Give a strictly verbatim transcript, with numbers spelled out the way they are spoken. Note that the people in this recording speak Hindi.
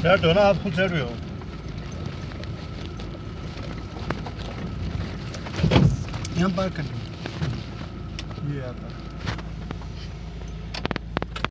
सेट हो ना, आप खुद सेट हुए हो। यहाँ पार्क कर ये आता